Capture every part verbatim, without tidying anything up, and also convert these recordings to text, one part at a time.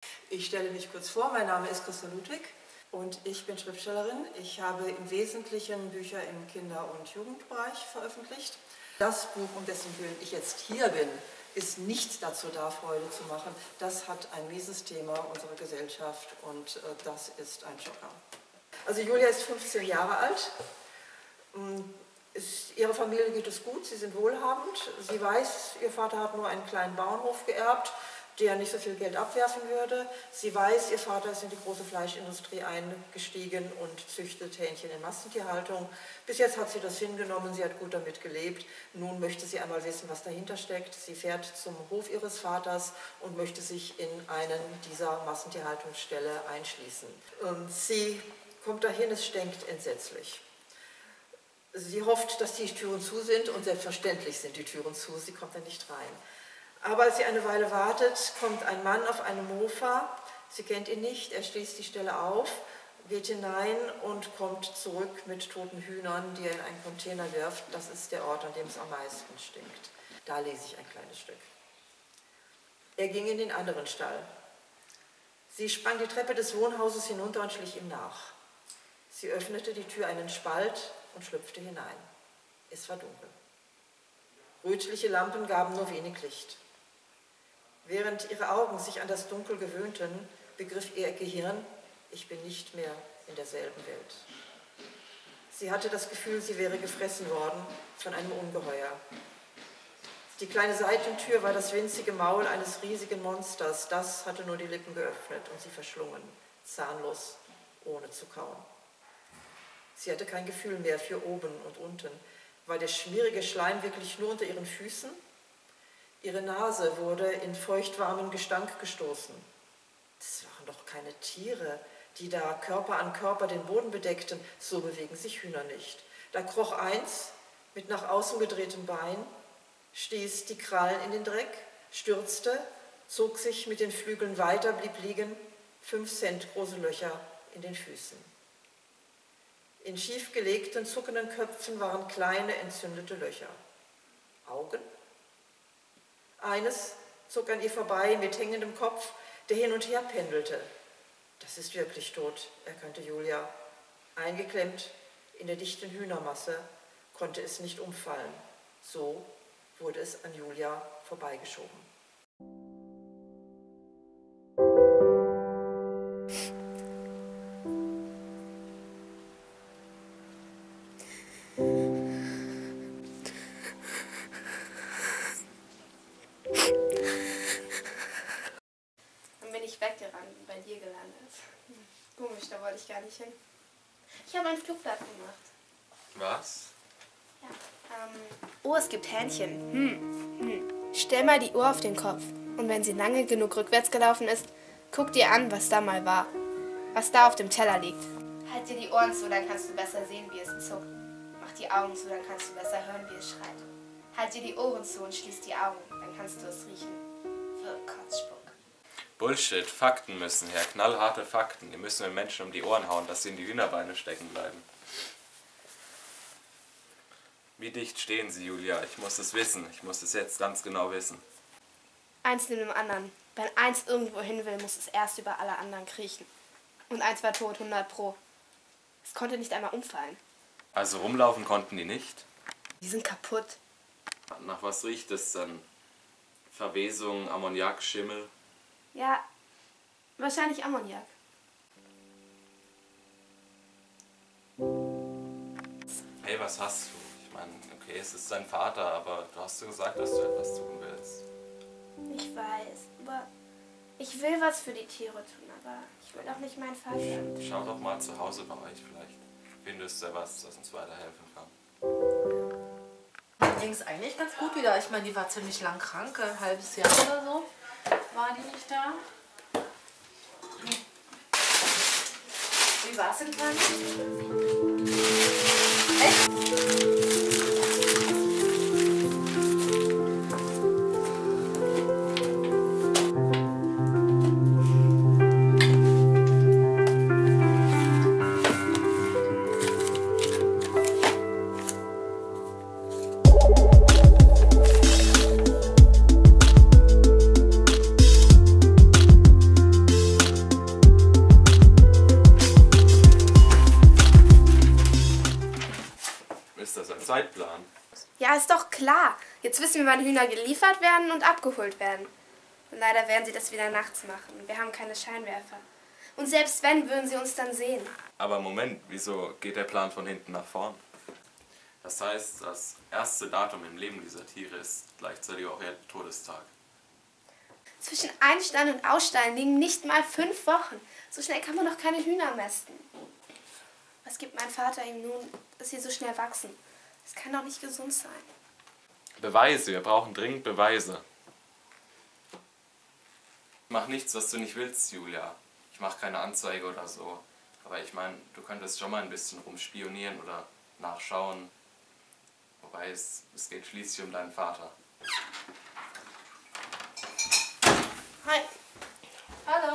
Ich stelle mich kurz vor, mein Name ist Christa Ludwig und ich bin Schriftstellerin. Ich habe im Wesentlichen Bücher im Kinder- und Jugendbereich veröffentlicht. Das Buch, um dessen Willen ich jetzt hier bin, ist nicht dazu da, Freude zu machen. Das hat ein mieses Thema unserer Gesellschaft und äh, das ist ein Schocker. Also Julia ist fünfzehn Jahre alt. Ist, ihrer Familie geht es gut, sie sind wohlhabend. Sie weiß, ihr Vater hat nur einen kleinen Bauernhof geerbt, der nicht so viel Geld abwerfen würde. Sie weiß, ihr Vater ist in die große Fleischindustrie eingestiegen und züchtet Hähnchen in Massentierhaltung. Bis jetzt hat sie das hingenommen, sie hat gut damit gelebt. Nun möchte sie einmal wissen, was dahinter steckt. Sie fährt zum Hof ihres Vaters und möchte sich in einen dieser Massentierhaltungsställe einschließen. Und sie kommt dahin, es stinkt entsetzlich. Sie hofft, dass die Türen zu sind und selbstverständlich sind die Türen zu, sie kommt da nicht rein. Aber als sie eine Weile wartet, kommt ein Mann auf einem Mofa, sie kennt ihn nicht, er schließt die Stelle auf, geht hinein und kommt zurück mit toten Hühnern, die er in einen Container wirft. Das ist der Ort, an dem es am meisten stinkt. Da lese ich ein kleines Stück. Er ging in den anderen Stall. Sie sprang die Treppe des Wohnhauses hinunter und schlich ihm nach. Sie öffnete die Tür einen Spalt und schlüpfte hinein. Es war dunkel. Rötliche Lampen gaben nur wenig Licht. Während ihre Augen sich an das Dunkel gewöhnten, begriff ihr Gehirn, ich bin nicht mehr in derselben Welt. Sie hatte das Gefühl, sie wäre gefressen worden von einem Ungeheuer. Die kleine Seitentür war das winzige Maul eines riesigen Monsters, das hatte nur die Lippen geöffnet und sie verschlungen, zahnlos, ohne zu kauen. Sie hatte kein Gefühl mehr für oben und unten. War der schmierige Schleim wirklich nur unter ihren Füßen? Ihre Nase wurde in feuchtwarmen Gestank gestoßen. Das waren doch keine Tiere, die da Körper an Körper den Boden bedeckten. So bewegen sich Hühner nicht. Da kroch eins mit nach außen gedrehtem Bein, stieß die Krallen in den Dreck, stürzte, zog sich mit den Flügeln weiter, blieb liegen, fünf Cent große Löcher in den Füßen. In schief gelegten, zuckenden Köpfen waren kleine, entzündete Löcher. Augen? Eines zog an ihr vorbei mit hängendem Kopf, der hin und her pendelte. Das ist wirklich tot, erkannte Julia. Eingeklemmt in der dichten Hühnermasse konnte es nicht umfallen. So wurde es an Julia vorbeigeschoben. Weggerannt und bei dir gelandet. Komisch, da wollte ich gar nicht hin. Ich habe ein Flugblatt gemacht. Was? Ja. Ähm. Oh, es gibt Hähnchen. Hm. Hm. Stell mal die Uhr auf den Kopf. Und wenn sie lange genug rückwärts gelaufen ist, guck dir an, was da mal war. Was da auf dem Teller liegt. Halt dir die Ohren zu, dann kannst du besser sehen, wie es zuckt. Mach die Augen zu, dann kannst du besser hören, wie es schreit. Halt dir die Ohren zu und schließ die Augen, dann kannst du es riechen. Für Kotzspuck. Bullshit, Fakten müssen her, knallharte Fakten. Die müssen den Menschen um die Ohren hauen, dass sie in die Hühnerbeine stecken bleiben. Wie dicht stehen sie, Julia? Ich muss es wissen. Ich muss es jetzt ganz genau wissen. Eins neben dem anderen. Wenn eins irgendwo hin will, muss es erst über alle anderen kriechen. Und eins war tot, hundert pro. Es konnte nicht einmal umfallen. Also rumlaufen konnten die nicht? Die sind kaputt. Nach was riecht es dann? Verwesung, Ammoniak, Schimmel? Ja, wahrscheinlich Ammoniak. Hey, was hast du? Ich meine, okay, es ist dein Vater, aber du hast so gesagt, dass du etwas tun willst. Ich weiß, aber ich will was für die Tiere tun, aber ich will doch nicht meinen Vater. Schau doch mal zu Hause bei euch, vielleicht findest du was, das uns weiterhelfen kann. Mir ging es eigentlich ganz gut wieder. Ich meine, die war ziemlich lang krank, ein halbes Jahr oder so. War die nicht da? Wie war es denn dran? Echt? Ja, ist doch klar. Jetzt wissen wir, wann Hühner geliefert werden und abgeholt werden. Und leider werden sie das wieder nachts machen. Wir haben keine Scheinwerfer. Und selbst wenn, würden sie uns dann sehen. Aber Moment, wieso geht der Plan von hinten nach vorn? Das heißt, das erste Datum im Leben dieser Tiere ist gleichzeitig auch ihr Todestag. Zwischen Einstallen und Ausstallen liegen nicht mal fünf Wochen. So schnell kann man doch keine Hühner mästen. Was gibt mein Vater ihm nun, dass sie so schnell wachsen? Das kann doch nicht gesund sein. Beweise, wir brauchen dringend Beweise. Mach nichts, was du nicht willst, Julia. Ich mache keine Anzeige oder so. Aber ich meine, du könntest schon mal ein bisschen rumspionieren oder nachschauen. Wobei es, es geht schließlich um deinen Vater. Hi. Hallo.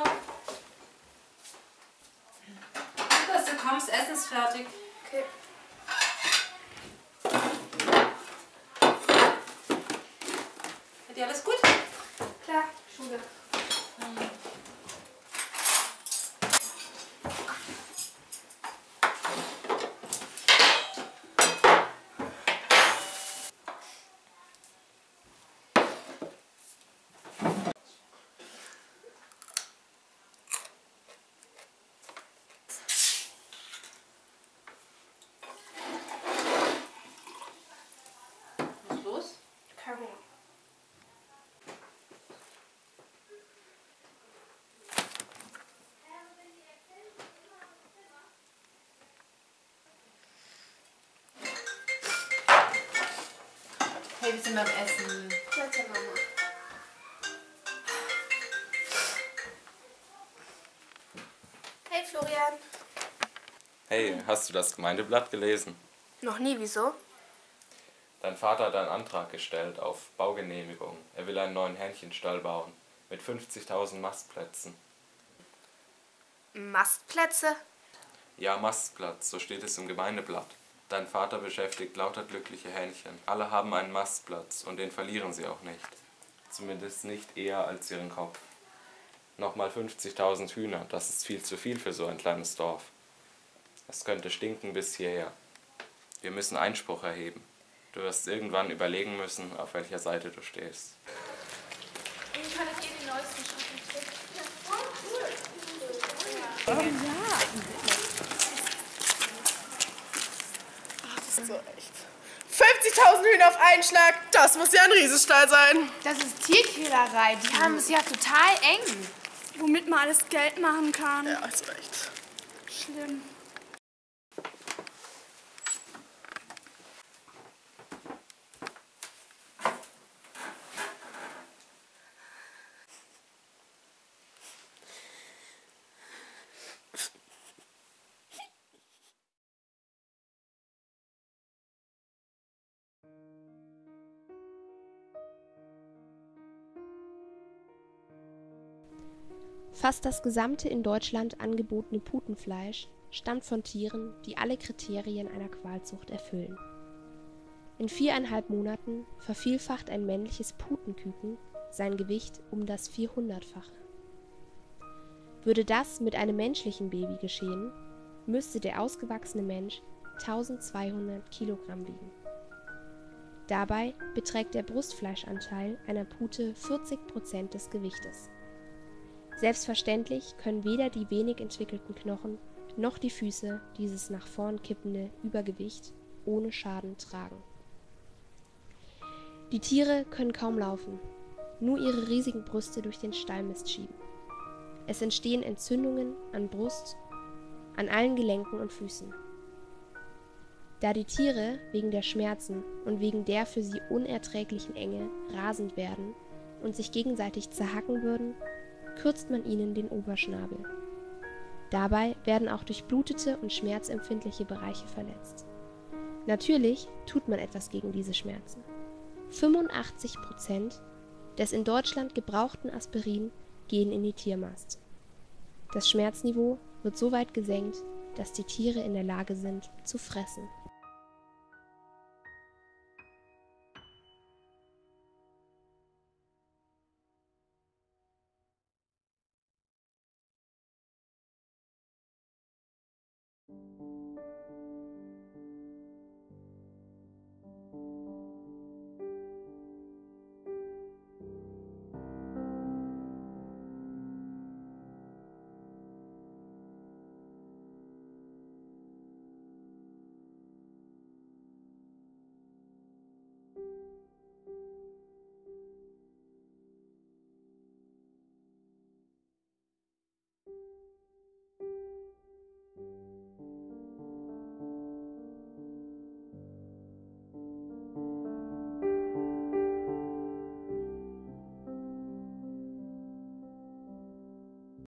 Gut, dass du kommst, Essen ist fertig. Okay. Ist dir alles gut? Klar, Schule. Was ist los? Kein Hunger. Hey, wir sind beim Essen. Danke, Mama. Hey, Florian. Hey, hast du das Gemeindeblatt gelesen? Noch nie, wieso? Dein Vater hat einen Antrag gestellt auf Baugenehmigung. Er will einen neuen Hähnchenstall bauen mit fünfzigtausend Mastplätzen. Mastplätze? Ja, Mastplatz, so steht es im Gemeindeblatt. Dein Vater beschäftigt lauter glückliche Hähnchen. Alle haben einen Mastplatz und den verlieren sie auch nicht. Zumindest nicht eher als ihren Kopf. Nochmal fünfzigtausend Hühner, das ist viel zu viel für so ein kleines Dorf. Es könnte stinken bis hierher. Wir müssen Einspruch erheben. Du wirst irgendwann überlegen müssen, auf welcher Seite du stehst. Ich kann ich dir die neuesten Shopping-Tipps. fünfzigtausend Hühner auf einen Schlag, das muss ja ein Riesenstall sein. Das ist Tierquälerei. Die haben es ja total eng. Womit man alles Geld machen kann. Ja, hast recht. Schlimm. Fast das gesamte in Deutschland angebotene Putenfleisch stammt von Tieren, die alle Kriterien einer Qualzucht erfüllen. In viereinhalb Monaten vervielfacht ein männliches Putenküken sein Gewicht um das vierhundertfache. Würde das mit einem menschlichen Baby geschehen, müsste der ausgewachsene Mensch eintausendzweihundert Kilogramm wiegen. Dabei beträgt der Brustfleischanteil einer Pute vierzig Prozent des Gewichtes. Selbstverständlich können weder die wenig entwickelten Knochen noch die Füße dieses nach vorn kippende Übergewicht ohne Schaden tragen. Die Tiere können kaum laufen, nur ihre riesigen Brüste durch den Stallmist schieben. Es entstehen Entzündungen an Brust, an allen Gelenken und Füßen. Da die Tiere wegen der Schmerzen und wegen der für sie unerträglichen Enge rasend werden und sich gegenseitig zerhacken würden, kürzt man ihnen den Oberschnabel. Dabei werden auch durchblutete und schmerzempfindliche Bereiche verletzt. Natürlich tut man etwas gegen diese Schmerzen. fünfundachtzig Prozent des in Deutschland gebrauchten Aspirin gehen in die Tiermast. Das Schmerzniveau wird so weit gesenkt, dass die Tiere in der Lage sind, zu fressen.